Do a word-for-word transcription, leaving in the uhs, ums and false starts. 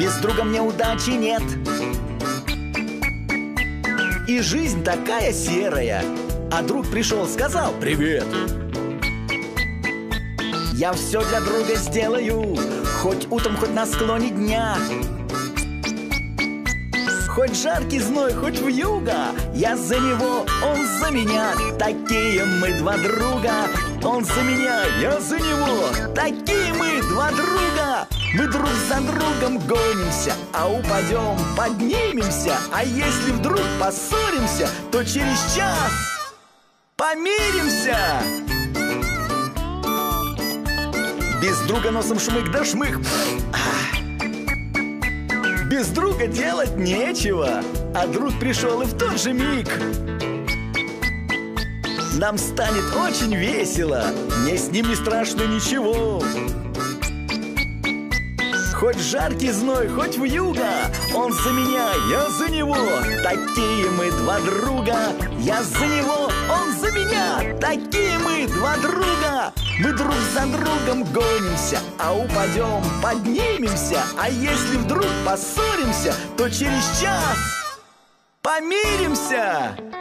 Без друга мне удачи нет. И жизнь такая серая. А друг пришел, сказал: привет. Я все для друга сделаю, хоть утром, хоть на склоне дня. Хоть жаркий зной, хоть вьюга, я за него, он за меня. Такие мы два друга. Он за меня, я за него. Такие мы два друга. Мы друг за другом гонимся, а упадем, поднимемся. А если вдруг поссоримся, то через час помиримся. Без друга носом шмык да шмык. Без друга делать нечего, а друг пришел и в тот же миг. Нам станет очень весело, мне с ним не страшно ничего. Хоть жаркий зной, хоть вьюга, он за меня, я за него. Такие мы два друга. Я за него, он за меня. Такие мы два друга. Мы друг за другом гонимся, а упадем, поднимемся. А если вдруг поссоримся, то через час помиримся.